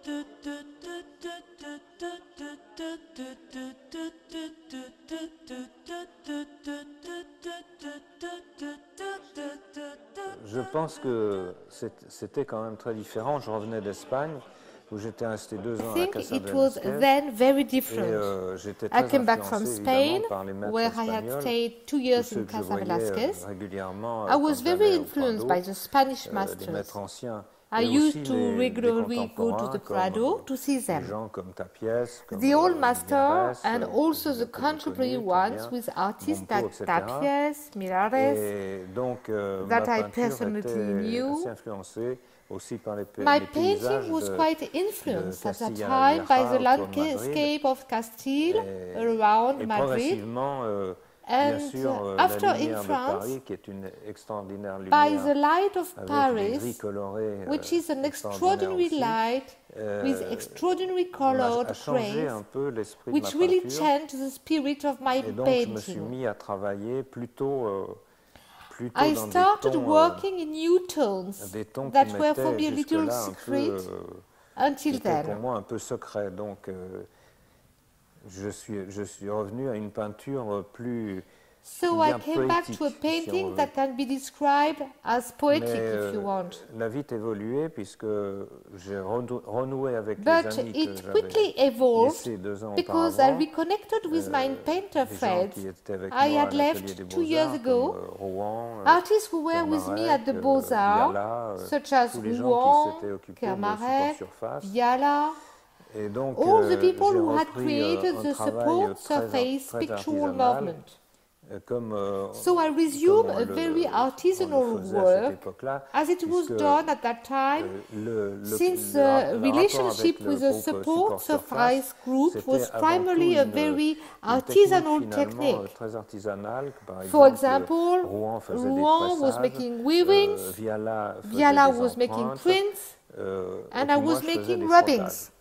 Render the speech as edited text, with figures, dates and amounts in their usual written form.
Je pense que c'était quand même très différent. Je revenais d'Espagne, où j'étais resté 2 ans à la Casa It was Velasquez. then very different. J'étais I très came back from influencé Spain, évidemment par les maîtres where I had espagnols, stayed 2 tous years ceux in que je Casa voyais Velasquez. régulièrement I was quand very j'allais au influenced Prado, by the Spanish des masters. maîtres anciens. I Et aussi used to des regularly go to the Prado comme to see des them. gens comme Tapies, comme The old master Millares, and also the que j'ai contemporary connus très ones bien, with artists Mompo, like etc. Tapies, Millares, Et donc ma that I peinture personally était knew. assez influencée aussi par les My paysages painting was de quite influenced at that Castilla time by the Vieja autour de Madrid. landscape of Castile Et around Madrid. progressivement, bien And sûr, after la in lumière de France, Paris, qui est une extraordinaire by lumière the light of avec des gris Paris, colorés, which is an extraordinaires extraordinary aussi, light with extraordinary colored a changé grains, un peu l'esprit de ma which really peinture. changed the spirit of my Et donc je me suis painting. mis à travailler plutôt I dans started des tons, working in new tones that that were for me a little jusque-là secret qui until étaient pour then. moi un peu secrets. Donc je suis revenu à une peinture plus So I bien came back poétique, to a si on painting veut. that can be described as poetic if you want. La vie est évoluée puisque j'ai renoué avec les But amis que it j'avais quickly evolved laissés 2 ans because I auparavant. reconnected with my painter Des gens friends qui étaient avec I moi had à l'atelier left des 2 years Beaux-Arts, ago, comme Rouen, artists who were with me at the Kermarek, Beaux-Arts, Viala, such as tous les gens Rouen, qui s'étaient occupés de Kermarek, support surface. Viala, Et donc, all the people j'ai who had repris created un the travail support très surface pictorial artisanal, movement. comme So I comme resumed on a very artisanal on le faisait à cette work époque-là, as it was puisque done at that time, le since the rapport relationship avec le with the groupe support Surface, surface group c'était was avant primarily tout a very une artisanal technique technique. finalement très artisanale. Par For exemple, example, Rouen faisait Rouen des was tressages, making weavings, Viala faisait Viala des was making empreintes, prints, et and puis I moi was je faisais making des rubbings. frottages.